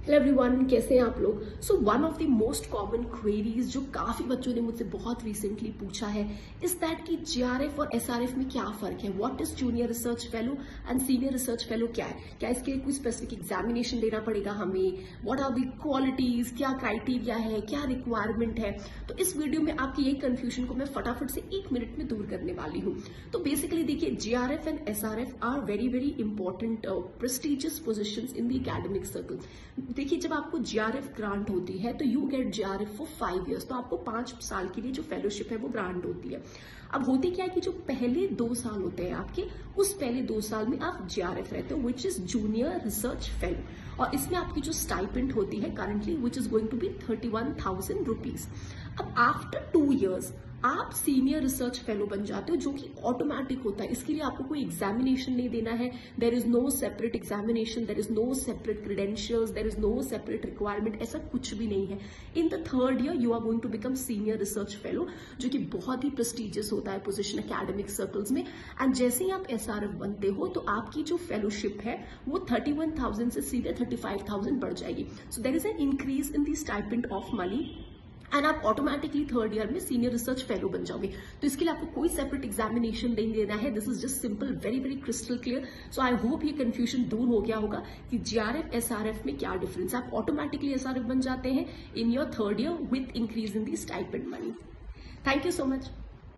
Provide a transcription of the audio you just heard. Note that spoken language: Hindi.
हेलो एवरीवन, कैसे हैं आप लोग। So one of the most common queries जो काफी बच्चों ने मुझसे बहुत रिसेंटली पूछा है इज दैट कि जीआरएफ और एसआरएफ में क्या फर्क है। What is junior research fellow and senior research fellow क्या है, क्या इसके कोई स्पेसिफिक एग्जामिनेशन देना पड़ेगा हमें, व्हाट आर द क्वालिटीज, क्या क्राइटेरिया है, क्या रिक्वायरमेंट है। तो इस वीडियो में आपकी यही कंफ्यूजन को मैं फटाफट से 1 मिनट में दूर करने वाली हूँ। तो बेसिकली देखिए, JRF and SRF are very very important prestigious position in the academic circle. देखिए, जब आपको जीआरएफ ग्रांट होती है तो you get JRF for 5 years, तो आपको 5 साल के लिए जो फेलोशिप है वो ग्रांट होती है। अब होती क्या है कि जो पहले 2 साल होते हैं आपके, उस पहले 2 साल में आप जीआरएफ रहते हो, which is junior research fellow, और इसमें आपकी जो स्टाइपेंड होती है currently which is going to be 31,000 rupees. अब आफ्टर 2 इयर्स आप सीनियर रिसर्च फेलो बन जाते हो, जो कि ऑटोमेटिक होता है। इसके लिए आपको कोई एग्जामिनेशन नहीं देना है। There is no separate examination, there is no separate credentials, there is no separate requirement, ऐसा कुछ भी नहीं है। In the 3rd year you are going to become senior research fellow, जो कि बहुत ही प्रेस्टिजियस होता है पोजिशन एकेडमिक सर्कल्स में। एंड जैसे ही आप एसआरएफ बनते हो तो आपकी जो फेलोशिप है वो 31,000 से सीधे 35,000 बढ़ जाएगी। So there is an increase in the stipend of money and आप ऑटोमेटिकली 3rd ईयर में सीनियर रिसर्च फेलो बन जाओगे। तो इसके लिए आपको कोई सेपरेट एग्जामिनेशन नहीं देना है। This is just simple, very very crystal clear. So I hope ये कंफ्यूजन दूर हो गया होगा कि जीआरएफ एसआरएफ में क्या डिफरेंस है। आप ऑटोमेटिकली एसआरएफ बन जाते हैं in your 3rd year with increase in the stipend money. Thank you so much.